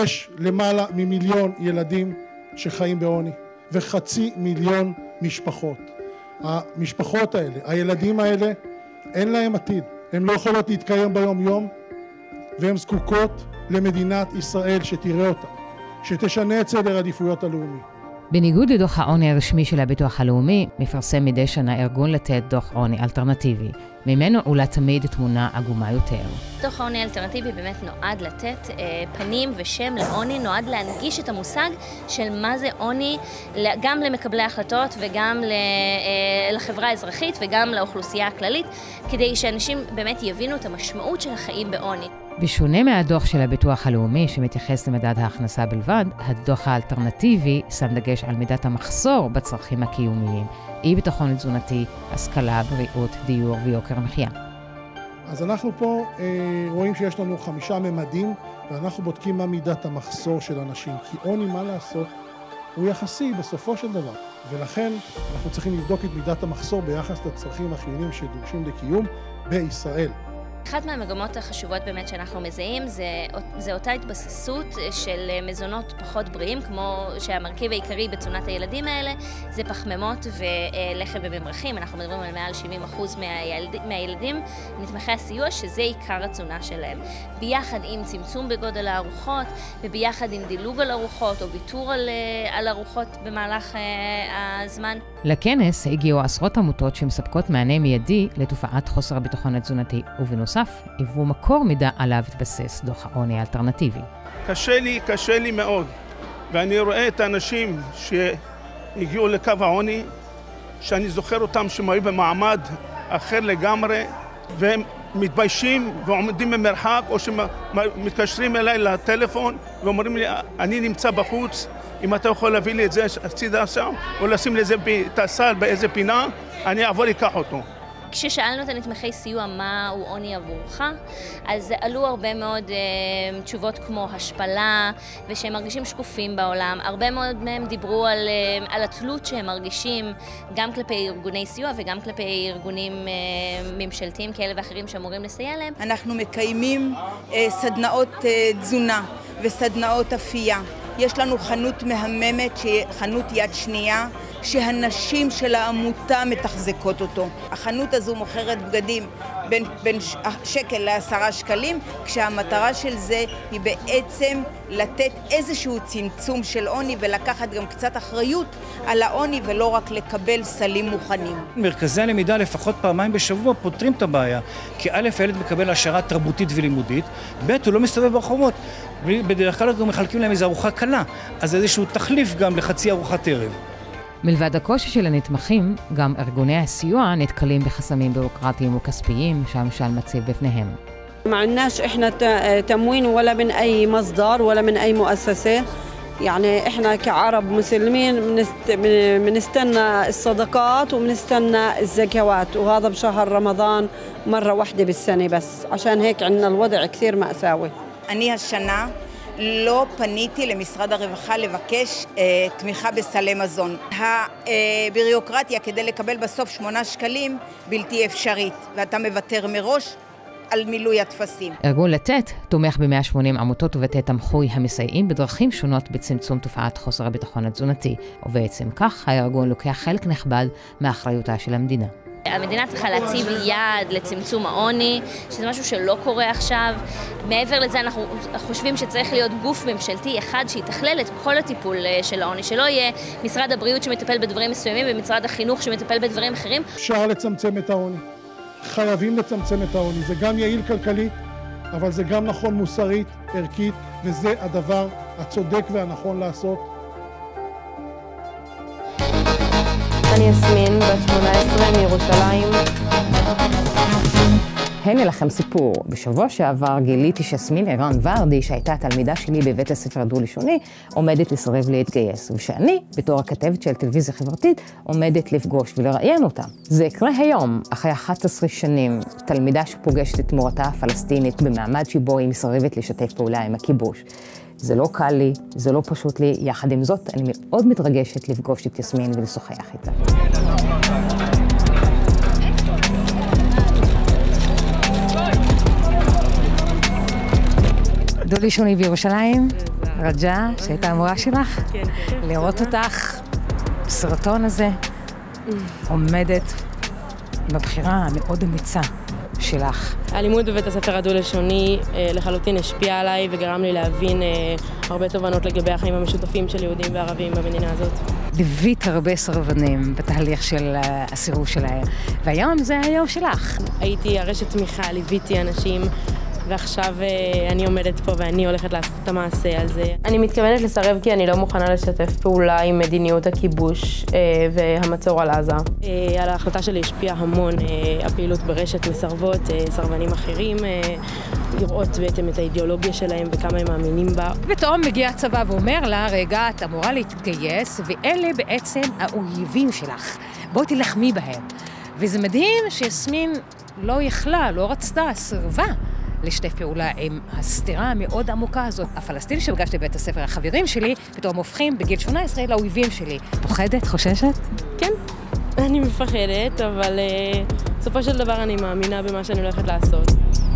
יש למעלה ממיליון ילדים שחיים בעוני, ו500,000 משפחות. המשפחות האלה, הילדים האלה, אין להם עתיד. הם לא יכולות להתקיים ביום יום, והן זקוקות למדינת ישראל שתראה אותה, שתשנה את סדר העדיפויות הלאומי. בניגוד לדוח העוני הרשמי של הביטוח הלאומי, מפרסם מדי שנה ארגון לתת דוח עוני אלטרנטיבי. ממנו עולה תמיד תמונה עגומה יותר. דוח העוני האלטרנטיבי באמת נועד לתת פנים ושם לעוני, נועד להנגיש את המושג של מה זה עוני, גם למקבלי ההחלטות וגם לחברה האזרחית וגם לאוכלוסייה הכללית, כדי שאנשים באמת יבינו את המשמעות של החיים בעוני. בשונה מהדוח של הביטוח הלאומי שמתייחס למדד ההכנסה בלבד, הדוח האלטרנטיבי שם דגש על מידת המחסור בצרכים הקיומיים, אי ביטחון תזונתי, השכלה, בריאות, דיור ויוקר המחיה. אז אנחנו פה רואים שיש לנו 5 ממדים, ואנחנו בודקים מה מידת המחסור של אנשים, כי עוני, מה לעשות, הוא יחסי בסופו של דבר, ולכן אנחנו צריכים לבדוק את מידת המחסור ביחס לצרכים החיוניים שדורשים לקיום בישראל. אחת מהמגמות החשובות באמת שאנחנו מזהים זה אותה התבססות של מזונות פחות בריאים, כמו שהמרכיב העיקרי בתזונת הילדים האלה זה פחמימות ולחם בממרחים. אנחנו מדברים על מעל 70% מהילדים נתמכי הסיוע, שזה עיקר התזונה שלהם. ביחד עם צמצום בגודל הארוחות וביחד עם דילוג על ארוחות או ויתור על ארוחות במהלך הזמן. לכנס הגיעו עשרות עמותות שמספקות מענה מיידי לתופעת חוסר הביטחון התזונתי, ובנוסף, היוו מקור מידע עליו התבסס דוח העוני האלטרנטיבי. קשה לי מאוד, ואני רואה את האנשים שהגיעו לקו העוני, שאני זוכר אותם שהם היו במעמד אחר לגמרי, והם מתביישים ועומדים במרחק, או שמתקשרים אליי לטלפון ואומרים לי, אני נמצא בחוץ, אם אתה יכול להביא לי את זה הצידה שם, או לשים לי את הסל באיזה פינה, אני אעבור לקח אותו. כששאלנו את הנתמכי סיוע מהו עוני עבורך, אז עלו הרבה מאוד תשובות כמו השפלה, ושהם מרגישים שקופים בעולם. הרבה מאוד מהם דיברו על התלות שהם מרגישים, גם כלפי ארגוני סיוע וגם כלפי ארגונים ממשלתיים כאלה ואחרים שאמורים לסייע להם. אנחנו מקיימים סדנאות תזונה וסדנאות אפייה. יש לנו חנות מהממת, שהיא חנות יד שנייה, שהנשים של העמותה מתחזקות אותו. החנות הזו מוכרת בגדים בין שקל ל10 שקלים, כשהמטרה של זה היא בעצם לתת איזשהו צמצום של עוני ולקחת גם קצת אחריות על העוני ולא רק לקבל סלים מוכנים. מרכזי הלמידה לפחות פעמיים בשבוע פותרים את הבעיה, כי א', הילד מקבל העשרה תרבותית ולימודית, ב', הוא לא מסתובב ברחובות, בדרך כלל גם מחלקים להם איזו ארוחה קלה, אז איזשהו תחליף גם לחצי ארוחת ערב. מלבד הקושי של הנתמכים, גם ארגוני הסיוע נתקלים בחסמים בירוקרטיים וכספיים שהממשל מציב בפניהם. ما عندناش احنا تموين ولا من اي مصدر ولا من اي مؤسسه، يعني احنا كعرب مسلمين بنستنى الصدقات وبنستنى الزكوات، وهذا بشهر رمضان مره واحده بالسنه بس، عشان هيك عندنا الوضع كثير مأساوي. אני השנה לא פניתי למשרד הרווחה לבקש תמיכה בסלי מזון. הבירוקרטיה כדי לקבל בסוף 8 שקלים בלתי אפשרית, ואתה מוותר מראש על מילוי התפסים. ארגון לתת תומך ב180 עמותות ובתי תמחוי המסייעים בדרכים שונות בצמצום תופעת חוסר הביטחון התזונתי, ובעצם כך הארגון לוקח חלק נכבד מאחריותה של המדינה. המדינה צריכה להציב יעד לצמצום העוני, שזה משהו שלא קורה עכשיו. מעבר לזה אנחנו חושבים שצריך להיות גוף ממשלתי אחד שיתכלל את כל הטיפול של העוני, שלא יהיה משרד הבריאות שמטפל בדברים מסוימים ומשרד החינוך שמטפל בדברים אחרים. אפשר לצמצם את העוני, חייבים לצמצם את העוני, זה גם יעיל כלכלית, אבל זה גם נכון מוסרית, ערכית, וזה הדבר הצודק והנכון לעשות. אני יסמין, בת 18 מירושלים. הנה לכם סיפור. בשבוע שעבר גיליתי שיסמין ערן ורדי, שהייתה תלמידה שלי בבית הספר הדו-לשוני, עומדת לסרב להתגייס, ושאני, בתור הכתבת של טלוויזיה חברתית, עומדת לפגוש ולראיין אותה. זה יקרה היום, אחרי 11 שנים, תלמידה שפוגשת את מורתה הפלסטינית במעמד שבו היא מסרבת לשתף פעולה עם הכיבוש. זה לא קל לי, זה לא פשוט לי, יחד עם זאת אני מאוד מתרגשת לפגוש את יסמין ולשוחח איתה. דו-לשוני בירושלים, רג'ה, שהייתה המורה שלך, לראות אותך בסרטון הזה, עומדת עם הבחירה המאוד אמיצה שלך. הלימוד בבית הספר הדו-לשוני לחלוטין השפיע עליי וגרם לי להבין הרבה תובנות לגבי החיים המשותפים של יהודים וערבים במדינה הזאת. ליווית הרבה סרבנים בתהליך של הסירוב שלהם, והיום זה היום שלך. הייתי הרשת תמיכה, ליוויתי אנשים, ועכשיו אני עומדת פה ואני הולכת לעשות את המעשה על זה. אני מתכוונת לסרב כי אני לא מוכנה לשתף פעולה עם מדיניות הכיבוש והמצור על עזה. על ההחלטה שלי השפיעה המון הפעילות ברשת מסרבות, סרבנים אחרים, לראות בעצם את האידיאולוגיה שלהם וכמה הם מאמינים בה. ופתאום מגיע הצבא ואומר לה, רגע, את אמורה להתגייס, ואלה בעצם האויבים שלך. בואי תלחמי בהם. וזה מדהים שיסמין לא יכלה, לא רצתה, סרבה. לשתף פעולה עם הסתירה המאוד עמוקה הזאת. הפלסטינים שפגשתי בבית הספר, החברים שלי, פתאום הופכים בגיל 18 לאויבים שלי. פוחדת? חוששת? כן, אני מפחדת, אבל בסופו של דבר אני מאמינה במה שאני הולכת לעשות.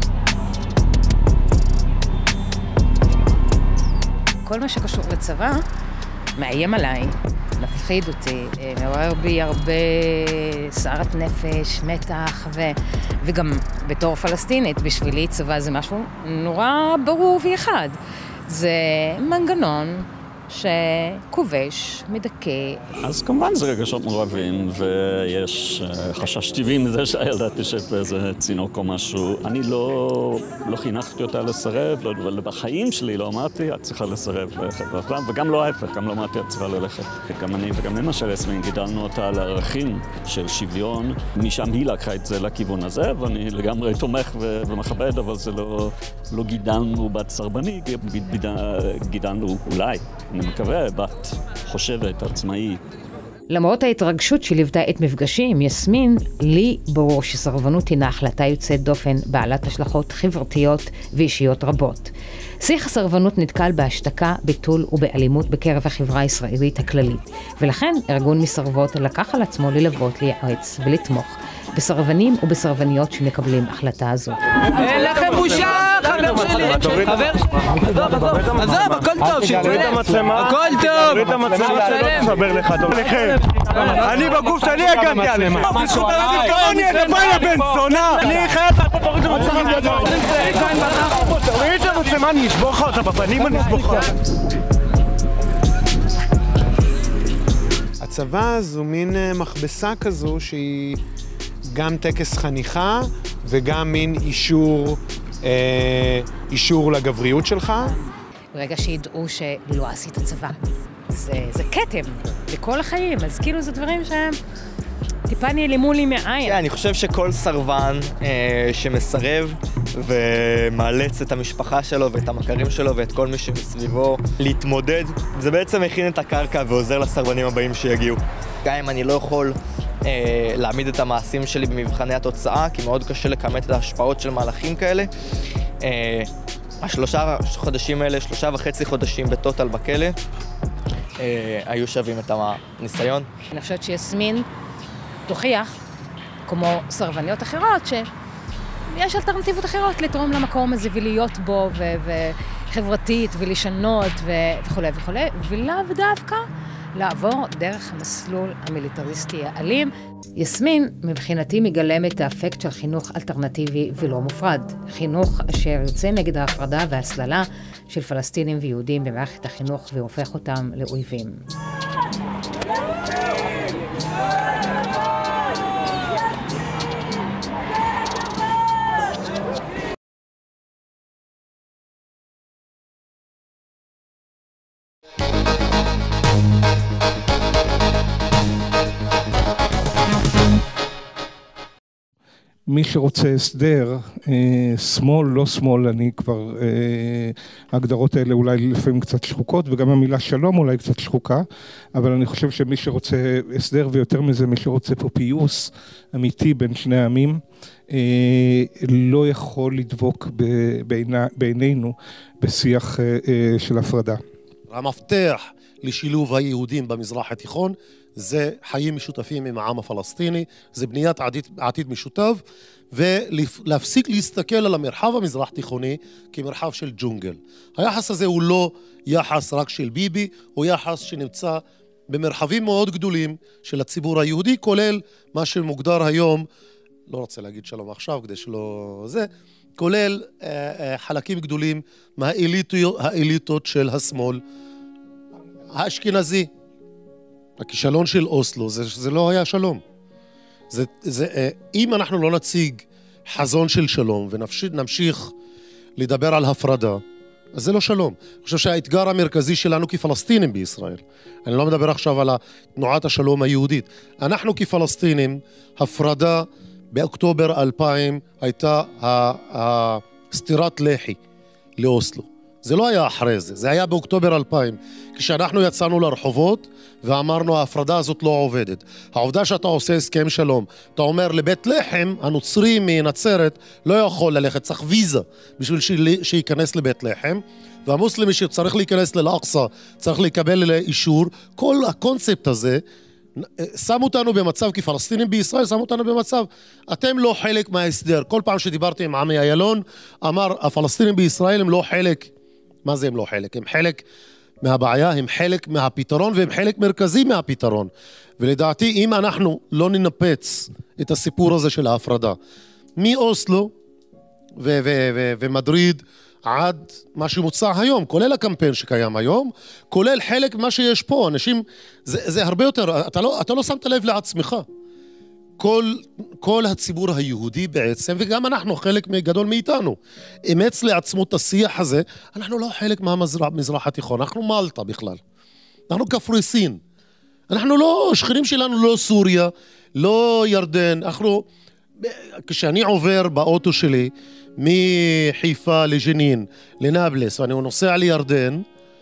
כל מה שקשור לצבא מאיים עליי, מפחיד אותי, מעורר בי הרבה סערת נפש, מתח, וגם בתור פלסטינית, בשבילי צבא זה משהו נורא ברור ואחד. זה מנגנון שכובש, מדכא. אז כמובן זה רגשות מעורבים, ויש חשש טבעי מזה שהילדה תשב באיזה צינוק או משהו. אני לא חינכתי אותה לסרב, בחיים שלי לא אמרתי, את צריכה לסרב לחברתם, וגם לא ההפך, גם לא אמרתי, את צריכה ללכת. גם אני וגם אמא של יסמין גידלנו אותה על הערכים של שוויון, משם היא לקחה את זה לכיוון הזה, ואני לגמרי תומך ומכבד, אבל זה לא גידלנו בת סרבני, גידלנו אולי. אני מקווה, בת חושבת, עצמאי. למרות ההתרגשות שליוותה את מפגשי עם יסמין, לי ברור שסרבנות הינה החלטה יוצאת דופן בעלת השלכות חברתיות ואישיות רבות. שיח הסרבנות נתקל בהשתקה, ביטול ובאלימות בקרב החברה הישראלית הכללית, ולכן ארגון מסרבות לקח על עצמו ללוות, לייעץ ולתמוך בסרבנים ובסרבניות שמקבלים החלטה הזאת. אין לכם בושה, חבר שלי! עזוב, הכל טוב, תוריד את המצלמה. הכל טוב! תוריד את המצלמה, שלא תסבר לך, לכם. אני בגוף שלי הגנתי עליהם. בזכות הרבים כמוני, אתה בא יא בן זונה! אני חייב לך, תוריד את המצלמה. תוריד את המצלמה, אני אשבור לך אותה בפנים, אני אשבור לך. הצבא זו מין מכבסה כזו שהיא גם טקס חניכה וגם מין אישור לגבריות שלך. ברגע שידעו שלא עשית צבא, זה כתם לכל החיים, אז כאילו זה דברים שהם טיפה נעלמו לי מעין. אני חושב שכל סרבן שמסרב ומאלץ את המשפחה שלו ואת המכרים שלו ואת כל מי שמסביבו להתמודד, זה בעצם מכין את הקרקע ועוזר לסרבנים הבאים שיגיעו. גם אם אני לא יכול להעמיד את המעשים שלי במבחני התוצאה, כי מאוד קשה לכמת את ההשפעות של מהלכים כאלה. השלושה חודשים האלה, 3.5 חודשים בטוטל בכלא, היו שווים את הניסיון. אני חושבת שיסמין תוכיח, כמו סרבניות אחרות, שיש אלטרנטיבות אחרות לתרום למקום הזה ולהיות בו וחברתית ולשנות וכו' וכו', ולאו דווקא לעבור דרך המסלול המיליטריסטי האלים. יסמין מבחינתי מגלם את האפקט של חינוך אלטרנטיבי ולא מופרד. חינוך אשר יוצא נגד ההפרדה והסללה של פלסטינים ויהודים במערכת החינוך והופך אותם לאויבים. מי שרוצה הסדר, שמאל, לא שמאל, אני כבר, ההגדרות האלה אולי לפעמים קצת שחוקות, וגם המילה שלום אולי קצת שחוקה, אבל אני חושב שמי שרוצה הסדר, ויותר מזה, מי שרוצה פה פיוס אמיתי בין שני העמים, לא יכול לדבוק בעינינו בשיח של הפרדה. המפתח לשילוב היהודים במזרח התיכון, זה חיים משותפים עם העם הפלסטיני, זה בניית עתיד משותף, ולהפסיק להסתכל על המרחב המזרח תיכוני כמרחב של ג'ונגל. היחס הזה הוא לא יחס רק של ביבי, הוא יחס שנמצא במרחבים מאוד גדולים של הציבור היהודי, כולל מה שמוגדר היום, לא רוצה להגיד שלום עכשיו כדי שלא זה, כולל חלקים גדולים מהאליטות של השמאל האשכנזי. הכישלון של אוסלו, זה לא היה שלום. אם אנחנו לא נציג חזון של שלום ונמשיך לדבר על הפרדה, אז זה לא שלום. אני חושב שהאתגר המרכזי שלנו כפלסטינים בישראל, אני לא מדבר עכשיו על תנועת השלום היהודית, אנחנו כפלסטינים, הפרדה באוקטובר 2000 הייתה סטירת לחי לאוסלו. זה לא היה אחרי זה, זה היה באוקטובר 2000, כשאנחנו יצאנו לרחובות ואמרנו ההפרדה הזאת לא עובדת. העובדה שאתה עושה הסכם שלום, אתה אומר לבית לחם, הנוצרי מנצרת לא יכול ללכת, צריך ויזה בשביל שייכנס לבית לחם, והמוסלמי שצריך להיכנס לאל-אקצא צריך לקבל אישור. כל הקונספט הזה שם אותנו במצב, כפלסטינים בישראל שם אותנו במצב, אתם לא חלק מההסדר. כל פעם שדיברתי עם עמי איילון, אמר הפלסטינים בישראל הם לא חלק. מה זה הם לא חלק? הם חלק מהבעיה, הם חלק מהפתרון, והם חלק מרכזי מהפתרון. ולדעתי, אם אנחנו לא ננפץ את הסיפור הזה של ההפרדה, מאוסלו ומדריד עד מה שמוצע היום, כולל הקמפיין שקיים היום, כולל חלק מה שיש פה, אנשים, זה הרבה יותר, אתה לא שמת לב לעצמך. כל הציבור היהודי בעצם, וגם אנחנו, חלק גדול מאיתנו, אמץ לעצמו את השיח הזה, אנחנו לא חלק מהמזרח התיכון, אנחנו מלטה בכלל. אנחנו קפריסין. אנחנו לא, שכנים שלנו לא סוריה, לא ירדן, כשאני עובר באוטו שלי, מחיפה לג'נין, לנבלס, ואני נוסע לירדן,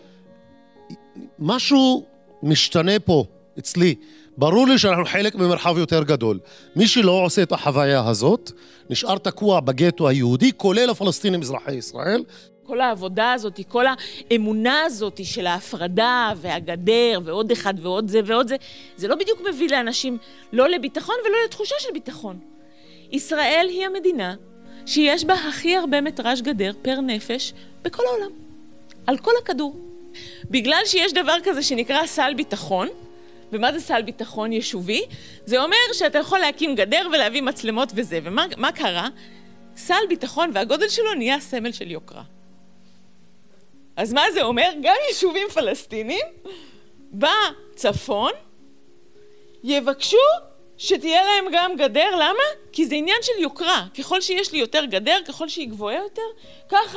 משהו משתנה פה, אצלי. ברור לי שאנחנו חלק ממרחב יותר גדול. מי שלא עושה את החוויה הזאת, נשאר תקוע בגטו היהודי, כולל הפלסטינים אזרחי ישראל. כל העבודה הזאת, כל האמונה הזאת של ההפרדה והגדר ועוד אחד ועוד זה ועוד זה, זה לא בדיוק מביא לאנשים לא לביטחון ולא לתחושה של ביטחון. ישראל היא המדינה שיש בה הכי הרבה מטרז' גדר פר נפש בכל העולם, על כל הכדור. בגלל שיש דבר כזה שנקרא סל ביטחון, ומה זה סל ביטחון יישובי? זה אומר שאתה יכול להקים גדר ולהביא מצלמות וזה. ומה קרה? סל ביטחון והגודל שלו נהיה סמל של יוקרה. אז מה זה אומר? גם יישובים פלסטינים בצפון יבקשו שתהיה להם גם גדר. למה? כי זה עניין של יוקרה. ככל שיש לי יותר גדר, ככל שהיא גבוהה יותר, ככה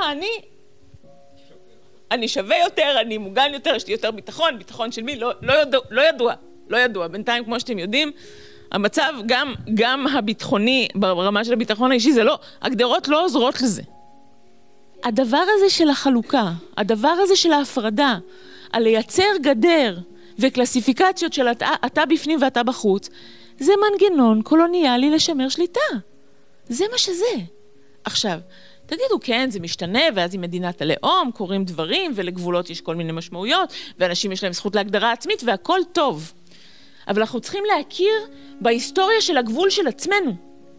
אני שווה יותר, אני מוגן יותר, יש לי יותר ביטחון. ביטחון של מי? לא ידוע. בינתיים, כמו שאתם יודעים, המצב גם הביטחוני, ברמה של הביטחון האישי, זה לא, הגדרות לא עוזרות לזה. הדבר הזה של החלוקה, הדבר הזה של ההפרדה, על לייצר גדר וקלסיפיקציות של אתה בפנים ואתה בחוץ, זה מנגנון קולוניאלי לשמר שליטה. זה מה שזה. עכשיו, תגידו, כן, זה משתנה, ואז עם מדינת הלאום קוראים דברים, ולגבולות יש כל מיני משמעויות, ואנשים יש להם זכות להגדרה עצמית, והכל טוב. אבל אנחנו צריכים להכיר בהיסטוריה של הגבול של עצמנו.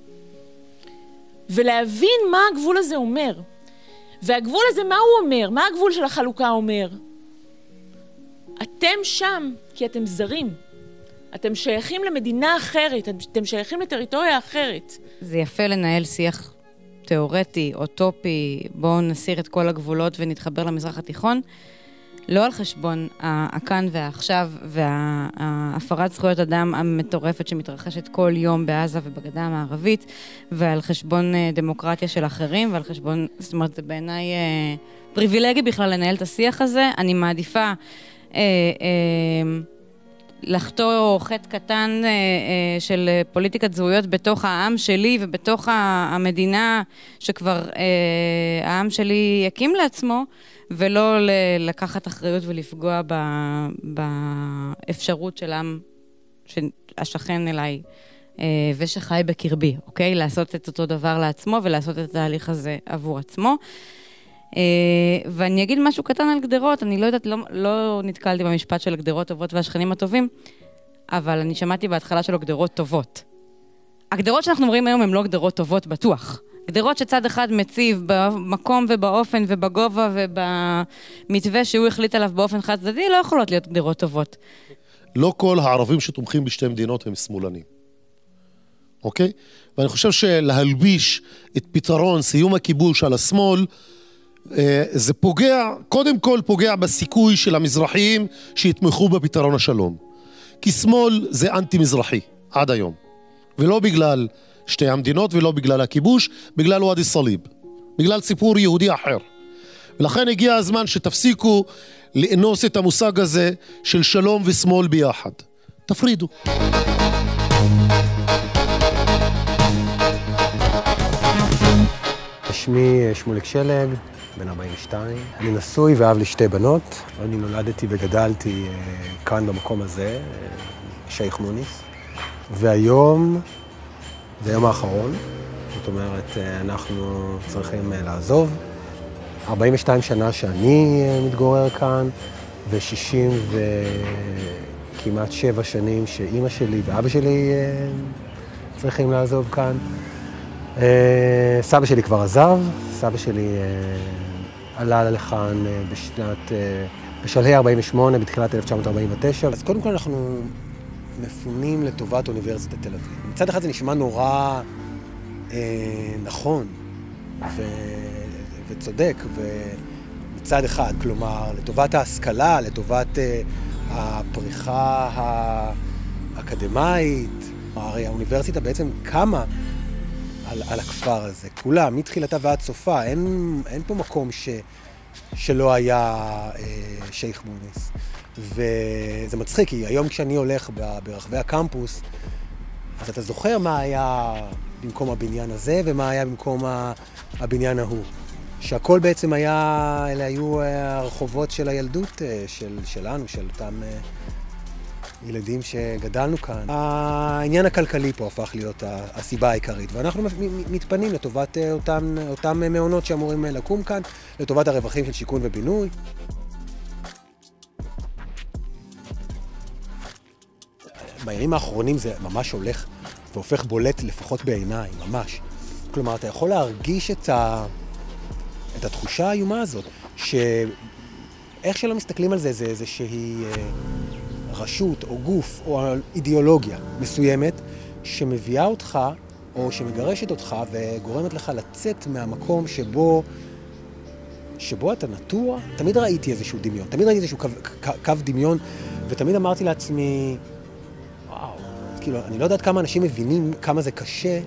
ולהבין מה הגבול הזה אומר. והגבול הזה, מה הוא אומר? מה הגבול של החלוקה אומר? אתם שם כי אתם זרים. אתם שייכים למדינה אחרת, אתם שייכים לטריטוריה אחרת. זה יפה לנהל שיח תיאורטי, אוטופי, בואו נסיר את כל הגבולות ונתחבר למזרח התיכון, לא על חשבון הכאן והעכשיו וההפרת זכויות אדם המטורפת שמתרחשת כל יום בעזה ובגדה המערבית, ועל חשבון דמוקרטיה של אחרים, ועל חשבון, זאת אומרת, זה בעיניי פריבילגי בכלל לנהל את השיח הזה. אני מעדיפה לחתור חטא קטן של פוליטיקת זהויות בתוך העם שלי ובתוך המדינה שכבר העם שלי יקים לעצמו, ולא לקחת אחריות ולפגוע באפשרות של עם שהשכן אליי ושחי בקרבי, אוקיי? לעשות את אותו דבר לעצמו ולעשות את התהליך הזה עבור עצמו. ואני אגיד משהו קטן על גדרות, אני לא יודעת, לא נתקלתי במשפט של הגדרות טובות והשכנים הטובים, אבל אני שמעתי בהתחלה שלו גדרות טובות. הגדרות שאנחנו רואים היום הן לא גדרות טובות בטוח. גדרות שצד אחד מציב במקום ובאופן ובגובה ובמתווה שהוא החליט עליו באופן חד צדדי, לא יכולות להיות גדרות טובות. לא כל הערבים שתומכים בשתי מדינות הם שמאלנים. אוקיי? ואני חושב שלהלביש את פתרון סיום הכיבוש על השמאל, זה פוגע, קודם כל פוגע בסיכוי של המזרחיים שיתמכו בפתרון השלום. כי שמאל זה אנטי-מזרחי, עד היום. ולא בגלל שתי המדינות ולא בגלל הכיבוש, בגלל ואדי סאליב. בגלל סיפור יהודי אחר. ולכן הגיע הזמן שתפסיקו לאנוס את המושג הזה של שלום ושמאל ביחד. תפרידו. שמי שמוליק שלג, בן 42. אני נשוי ואב לשתי בנות. אני נולדתי וגדלתי כאן במקום הזה, שייח מוניס. והיום, זה היום האחרון. זאת אומרת, אנחנו צריכים לעזוב. 42 שנה שאני מתגורר כאן, ו60 וכמעט 7 שנים שאימא שלי ואבא שלי צריכים לעזוב כאן. סבא שלי כבר עזב, סבא שלי עלה לכאן בשלהי 48, בתחילת 1949. אז קודם כל אנחנו מפונים לטובת אוניברסיטת תל אביב. מצד אחד זה נשמע נורא נכון וצודק, ומצד אחד, כלומר, לטובת ההשכלה, לטובת הפריחה האקדמית. הרי האוניברסיטה בעצם קמה על הכפר הזה, כולה, מתחילתה ועד סופה. אין פה מקום שלא היה שייח מוניס. וזה מצחיק, כי היום כשאני הולך ברחבי הקמפוס, אז אתה זוכר מה היה במקום הבניין הזה ומה היה במקום הבניין ההוא. שהכל בעצם היה, אלה היו הרחובות של הילדות שלנו, של אותם ילדים שגדלנו כאן. העניין הכלכלי פה הפך להיות הסיבה העיקרית, ואנחנו מתפנים לטובת אותם מעונות שאמורים לקום כאן, לטובת הרווחים של שיכון ובינוי. בימים האחרונים זה ממש הולך והופך בולט לפחות בעיניי, ממש. כלומר, אתה יכול להרגיש את התחושה האיומה הזאת, שאיך שלא מסתכלים על זה, זה איזושהי רשות או גוף או אידיאולוגיה מסוימת שמביאה אותך או שמגרשת אותך וגורמת לך לצאת מהמקום שבו אתה נטוע. תמיד ראיתי איזשהו דמיון, תמיד ראיתי איזשהו קו דמיון, ותמיד אמרתי לעצמי, וואו, כאילו, אני לא יודעת כמה אנשים מבינים כמה זה קשה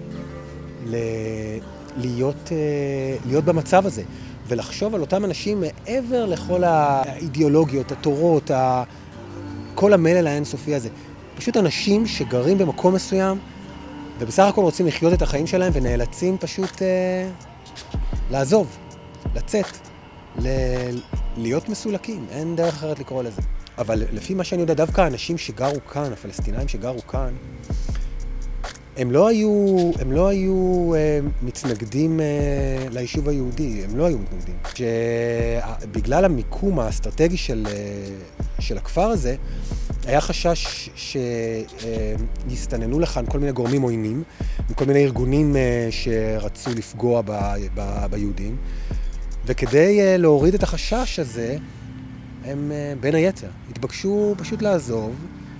להיות במצב הזה, ולחשוב על אותם אנשים מעבר לכל האידיאולוגיות, התורות, כל המלל האינסופי הזה. פשוט אנשים שגרים במקום מסוים, ובסך הכל רוצים לחיות את החיים שלהם, ונאלצים פשוט לעזוב, לצאת, להיות מסולקים. אין דרך אחרת לקרוא לזה. אבל לפי מה שאני יודע, דווקא האנשים שגרו כאן, הפלסטינאים שגרו כאן, הם לא היו מתנגדים ליישוב היהודי, הם לא היו מתנגדים. שבגלל המיקום האסטרטגי של הכפר הזה, היה חשש שיסתננו לכאן כל מיני גורמים עוינים, וכל מיני ארגונים שרצו לפגוע ביהודים, וכדי להוריד את החשש הזה, הם בין היתר התבקשו פשוט לעזוב,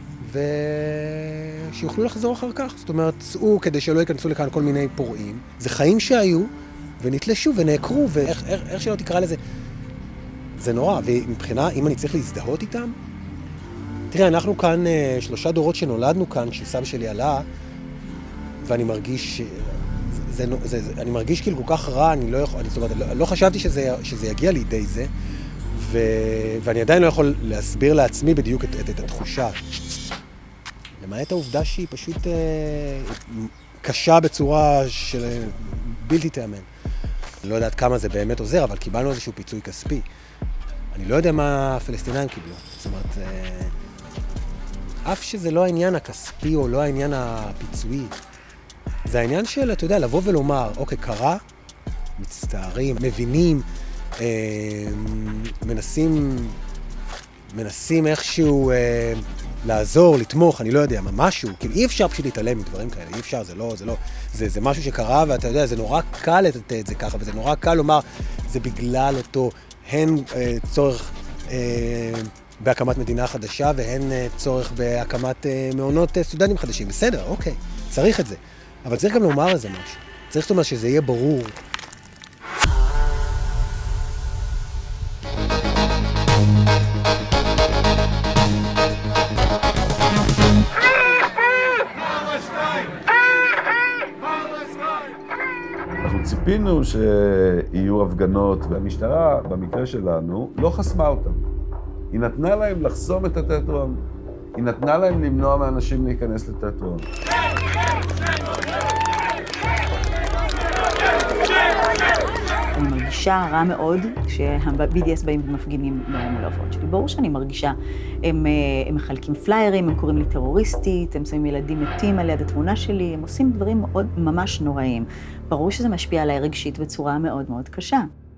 ושיוכלו לחזור אחר כך. זאת אומרת, צאו כדי שלא ייכנסו לכאן כל מיני פורעים. זה חיים שהיו, ונתלשו ונעקרו, ואיך שלא תקרא לזה. זה נורא, ומבחינה, אם אני צריך להזדהות איתם, תראה, אנחנו כאן 3 דורות שנולדנו כאן, כשסבא שלי עלה, ואני מרגיש, אני מרגיש כאילו כל כך רע, זאת אומרת, לא חשבתי שזה יגיע לידי זה, ואני עדיין לא יכול להסביר לעצמי בדיוק את התחושה. למעט העובדה שהיא פשוט קשה בצורה של בלתי תאמן. אני לא יודעת כמה זה באמת עוזר, אבל קיבלנו איזשהו פיצוי כספי. אני לא יודע מה הפלסטינאים קיבלו. זאת אומרת, אף שזה לא העניין הכספי או לא העניין הפיצויי. זה העניין של, אתה יודע, לבוא ולומר, אוקיי, קרה, מצטערים, מבינים מנסים איכשהו לעזור, לתמוך, אני לא יודע, משהו, כאילו אי אפשר פשוט להתעלם מדברים כאלה, אי אפשר, זה משהו שקרה, ואתה יודע, זה נורא קל לתת את זה ככה, וזה נורא קל לומר, זה בגלל אותו, הן צורך בהקמת מדינה חדשה, והן צורך בהקמת מעונות סטודנטים חדשים. בסדר, אוקיי, צריך את זה. אבל צריך גם לומר איזה משהו. צריך לומר שזה יהיה ברור. אנחנו ציפינו שיהיו הפגנות, והמשטרה, במקרה שלנו, לא חסמה אותם. היא נתנה להם לחסום את התיאטרון. היא נתנה להם למנוע מאנשים להיכנס לתיאטרון. אני מרגישה רע מאוד שה-BDS באים ומפגינים מול ההופעות שלי. ברור שאני מרגישה, הם מחלקים פליירים, הם קוראים לי טרוריסטית, הם שמים ילדים מתים על יד התמונה שלי, הם עושים דברים מאוד ממש נוראים. ברור שזה משפיע עליי רגשית בצורה מאוד מאוד קשה.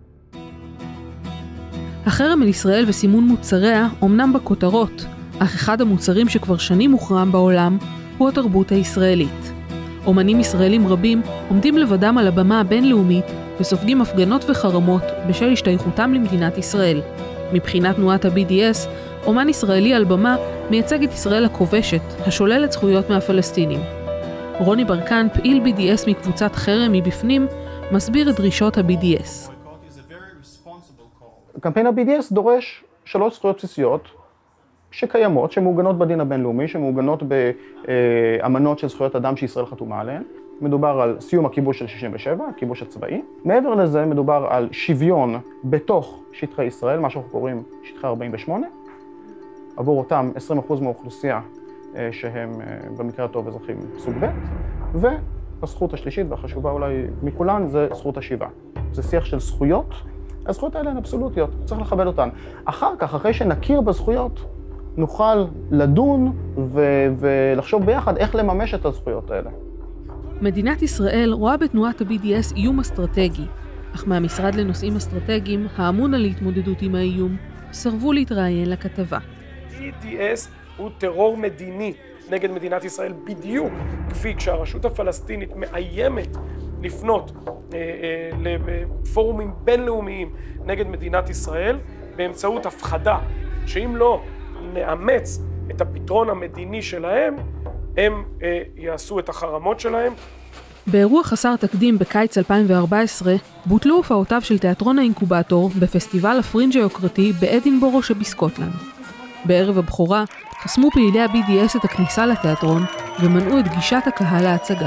החרם על ישראל וסימון מוצריה אומנם בכותרות, אך אחד המוצרים שכבר שנים מוחרם בעולם הוא התרבות הישראלית. אומנים ישראלים רבים עומדים לבדם על הבמה הבינלאומית וסופגים הפגנות וחרמות בשל השתייכותם למדינת ישראל. מבחינת תנועת ה-BDS, אומן ישראלי על במה מייצג את ישראל הכובשת, השוללת זכויות מהפלסטינים. רוני ברקן, פעיל BDS מקבוצת חרם מבפנים, מסביר את דרישות ה-BDS. קמפיין ה-BDS דורש 3 זכויות בסיסיות שקיימות, שמעוגנות בדין הבינלאומי, שמעוגנות באמנות של זכויות אדם שישראל חתומה עליהן. מדובר על סיום הכיבוש של 67, הכיבוש הצבאי. מעבר לזה מדובר על שוויון בתוך שטחי ישראל, מה שאנחנו קוראים שטחי 48, עבור אותם 20% מהאוכלוסייה שהם במקרה הטוב אזרחים סוג ב', והזכות השלישית והחשובה אולי מכולן זה זכות השיבה. זה שיח של זכויות, הזכויות האלה הן אבסולוטיות, צריך לכבד אותן. אחר כך, אחרי שנכיר בזכויות, נוכל לדון ולחשוב ביחד איך לממש את הזכויות האלה. מדינת ישראל רואה בתנועת ה-BDS איום אסטרטגי, אך מהמשרד לנושאים אסטרטגיים, האמון על התמודדות עם האיום, סרבו להתראיין לכתבה. BDS הוא טרור מדיני נגד מדינת ישראל בדיוק, כפי כשהרשות הפלסטינית מאיימת לפנות לפורומים בינלאומיים נגד מדינת ישראל, באמצעות הפחדה, שאם לא נאמץ את הפתרון המדיני שלהם, הם יעשו את החרמות שלהם. באירוע חסר תקדים בקיץ 2014, בוטלו הופעותיו של תיאטרון האינקובטור בפסטיבל הפרינג' היוקרתי באדינבורו שבסקוטלנד. בערב הבכורה חסמו פעילי ה-BDS את הכניסה לתיאטרון ומנעו את גישת הקהל להצגה.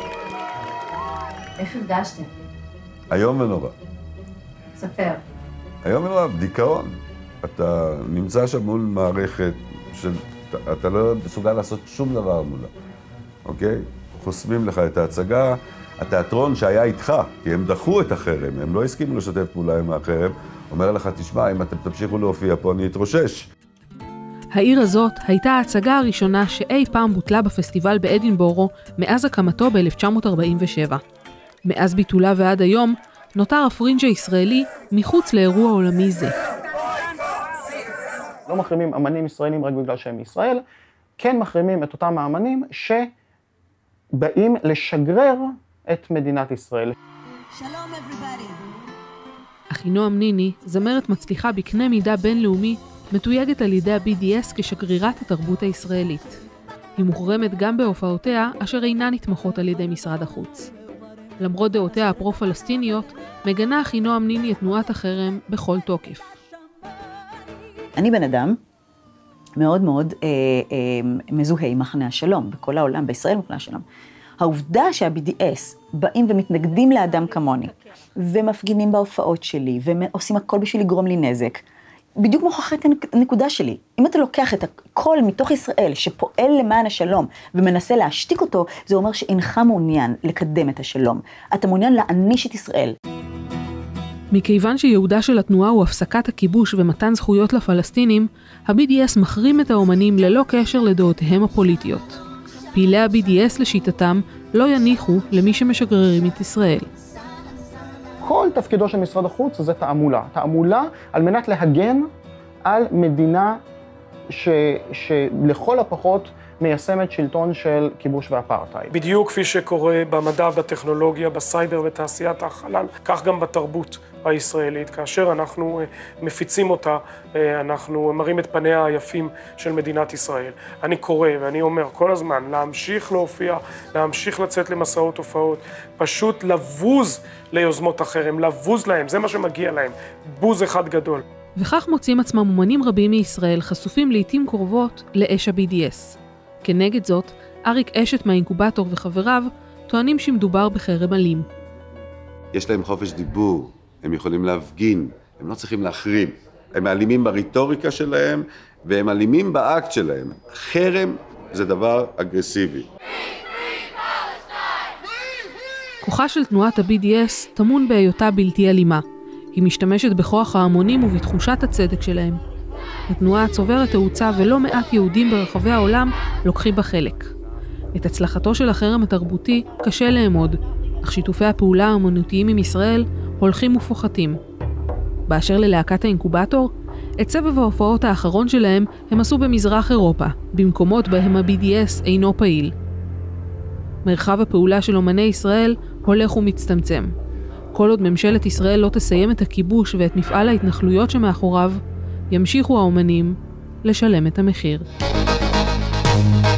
איך הרגשתם? היום ונורא. ספר. היום ונורא, דיכאון. אתה נמצא שם מול מערכת שאתה לא מסוגל לעשות שום דבר מולה, אוקיי? חוסמים לך את ההצגה, התיאטרון שהיה איתך, כי הם דחו את החרם, הם לא הסכימו לשתף פעולה עם החרם, אומר לך, תשמע, אם אתם תמשיכו להופיע פה, אני אתרושש. העיר הזאת הייתה ההצגה הראשונה שאי פעם בוטלה בפסטיבל באדינבורו מאז הקמתו ב-1947. מאז ביטולה ועד היום נותר הפרינג' הישראלי מחוץ לאירוע עולמי זה. לא מחרימים אמנים ישראלים רק בגלל שהם מישראל, כן מחרימים את אותם האמנים שבאים לשגרר את מדינת ישראל. שלום everybody. אחינועם ניני, זמרת מצליחה בקנה מידה בינלאומי, מתויגת על ידי ה-BDS כשגרירת התרבות הישראלית. היא מוחרמת גם בהופעותיה אשר אינן נתמכות על ידי משרד החוץ. למרות דעותיה הפרו-פלסטיניות, מגנה אחינועם ניני את תנועת החרם בכל תוקף. אני בן אדם מאוד מאוד מזוהה עם מחנה השלום, בכל העולם, בישראל מחנה השלום. העובדה שה-BDS באים ומתנגדים לאדם כמוני, ומפגינים בהופעות שלי, ועושים הכל בשביל לגרום לי נזק, בדיוק מוכרח את הנקודה שלי. אם אתה לוקח את הכל מתוך ישראל שפועל למען השלום ומנסה להשתיק אותו, זה אומר שאינך מעוניין לקדם את השלום. אתה מעוניין להעניש את ישראל. מכיוון שיעודה של התנועה הוא הפסקת הכיבוש ומתן זכויות לפלסטינים, ה-BDS מחרים את האומנים ללא קשר לדעותיהם הפוליטיות. פעילי ה-BDS לשיטתם לא יניחו למי שמשגררים את ישראל. כל תפקידו של משרד החוץ זה תעמולה. תעמולה על מנת להגן על מדינה שלכל הפחות מיישמת שלטון של כיבוש ואפרטהייד. בדיוק כפי שקורה במדע, בטכנולוגיה, בסייבר ותעשיית החלל, כך גם בתרבות הישראלית. כאשר אנחנו מפיצים אותה, אנחנו מראים את פניה היפים של מדינת ישראל. אני קורא ואני אומר כל הזמן, להמשיך להופיע, להמשיך לצאת למסעות הופעות, פשוט לבוז ליוזמות החרם, לבוז להם, זה מה שמגיע להם, בוז אחד גדול. וכך מוצאים עצמם אומנים רבים מישראל חשופים לעתים קרובות לאש ה-BDS. כנגד זאת, אריק אשת מהאינקובטור וחבריו טוענים שמדובר בחרם אלים. יש להם חופש דיבור, הם יכולים להפגין, הם לא צריכים להחרים. הם אלימים בריטוריקה שלהם והם אלימים באקט שלהם. חרם זה דבר אגרסיבי. כוחה של תנועת ה-BDS טמון בהיותה בלתי אלימה. היא משתמשת בכוח ההמונים ובתחושת הצדק שלהם. התנועה צוברת תאוצה ולא מעט יהודים ברחבי העולם לוקחים בה חלק. את הצלחתו של החרם התרבותי קשה לאמוד, אך שיתופי הפעולה האמנותיים עם ישראל הולכים ופוחתים. באשר ללהקת האינקובטור, את סבב ההופעות האחרון שלהם הם עשו במזרח אירופה, במקומות בהם ה-BDS אינו פעיל. מרחב הפעולה של אומני ישראל הולך ומצטמצם. כל עוד ממשלת ישראל לא תסיים את הכיבוש ואת מפעל ההתנחלויות שמאחוריו, ימשיכו האומנים לשלם את המחיר.